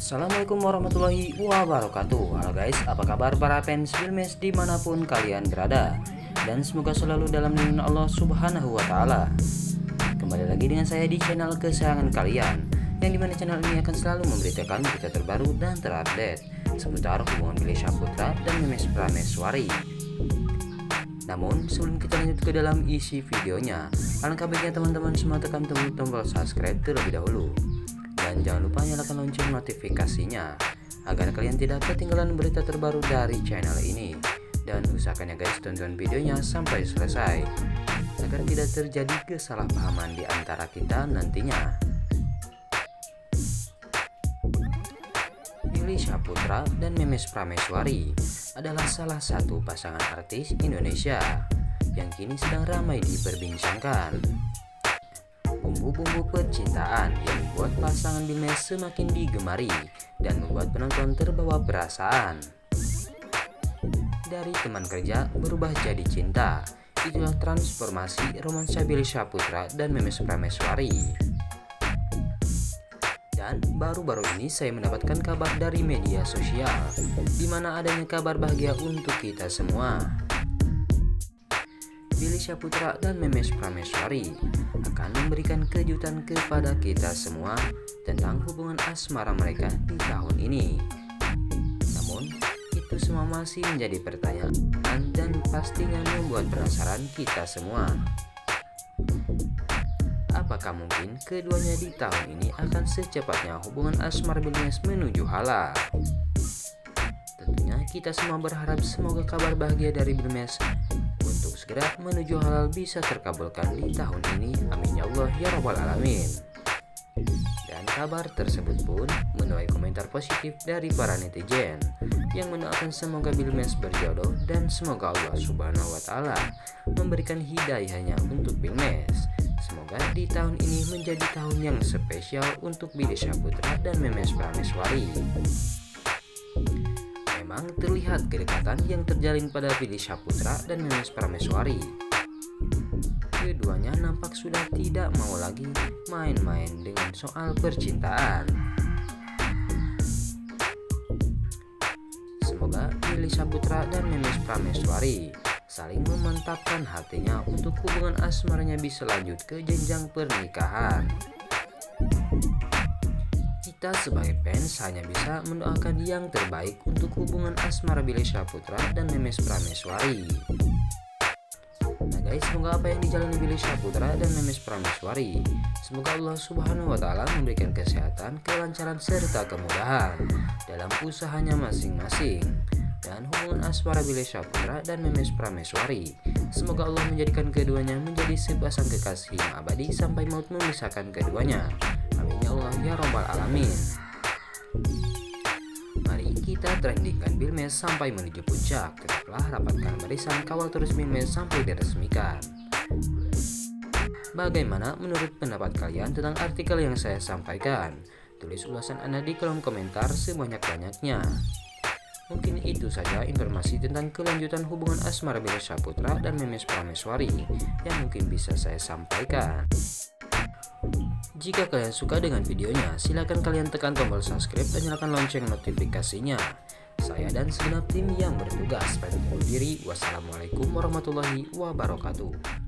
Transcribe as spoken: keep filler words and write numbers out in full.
Assalamualaikum warahmatullahi wabarakatuh. Halo guys, apa kabar para fans Bilmes dimanapun kalian berada, dan semoga selalu dalam lindungan Allah subhanahu wa ta'ala. Kembali lagi dengan saya di channel kesayangan kalian, yang dimana channel ini akan selalu memberitakan berita terbaru dan terupdate seputar hubungan Billy Syahputra dan Memes Prameswari. Namun sebelum kita lanjut ke dalam isi videonya, alangkah baiknya teman-teman semua tekan tombol subscribe terlebih dahulu. Dan jangan lupa nyalakan lonceng notifikasinya agar kalian tidak ketinggalan berita terbaru dari channel ini. Dan usahakan ya guys, tonton videonya sampai selesai agar tidak terjadi kesalahpahaman di antara kita nantinya. Billy Syahputra dan Memes Prameswari adalah salah satu pasangan artis Indonesia yang kini sedang ramai diperbincangkan. Bumbu-bumbu percintaan yang membuat pasangan Bilmes semakin digemari dan membuat penonton terbawa perasaan. Dari teman kerja berubah jadi cinta, itulah transformasi romansa Billy Syahputra dan Memes Prameswari. Dan baru-baru ini saya mendapatkan kabar dari media sosial, di mana adanya kabar bahagia untuk kita semua. Billy Syahputra dan Memes Prameswari akan memberikan kejutan kepada kita semua tentang hubungan asmara mereka di tahun ini. Namun, itu semua masih menjadi pertanyaan dan pastinya membuat penasaran kita semua. Apakah mungkin keduanya di tahun ini akan secepatnya hubungan asmara Bilmes menuju halal? Tentunya kita semua berharap semoga kabar bahagia dari Bilmes untuk segera menuju halal bisa terkabulkan di tahun ini. Amin ya Allah ya rabbal alamin. Dan kabar tersebut pun menuai komentar positif dari para netizen yang mendoakan semoga Bilmes berjodoh dan semoga Allah subhanahu wa ta'ala memberikan hidayahnya untuk Bilmes. Semoga di tahun ini menjadi tahun yang spesial untuk Billy Syahputra dan Memes Prameswari. Memang terlihat kedekatan yang terjalin pada Billy Syahputra dan Memes Prameswari. Keduanya nampak sudah tidak mau lagi main-main dengan soal percintaan. Semoga Billy Syahputra dan Memes Prameswari saling memantapkan hatinya untuk hubungan asmaranya bisa lanjut ke jenjang pernikahan. Kita sebagai fans hanya bisa mendoakan yang terbaik untuk hubungan asmara Billy Syahputra dan Memes Prameswari. Nah guys, semoga apa yang dijalani Billy Syahputra dan Memes Prameswari, semoga Allah subhanahu wa ta'ala memberikan kesehatan, kelancaran, serta kemudahan dalam usahanya masing-masing. Dan hubungan asmara Billy Syahputra dan Memes Prameswari, semoga Allah menjadikan keduanya menjadi sepasang kekasih yang abadi sampai maut memisahkan keduanya. Amin ya Allah ya rabbal alamin. Mari kita trendingkan Bilmes sampai menuju puncak. Tetaplah rapatkan barisan, kawal terus Bilmes sampai diresmikan. Bagaimana menurut pendapat kalian tentang artikel yang saya sampaikan? Tulis ulasan Anda di kolom komentar sebanyak-banyaknya. Mungkin itu saja informasi tentang kelanjutan hubungan asmara Billy Syahputra dan Memes Prameswari yang mungkin bisa saya sampaikan. Jika kalian suka dengan videonya, silakan kalian tekan tombol subscribe dan nyalakan lonceng notifikasinya. Saya dan segenap tim yang bertugas pamit undur diri. Wassalamualaikum warahmatullahi wabarakatuh.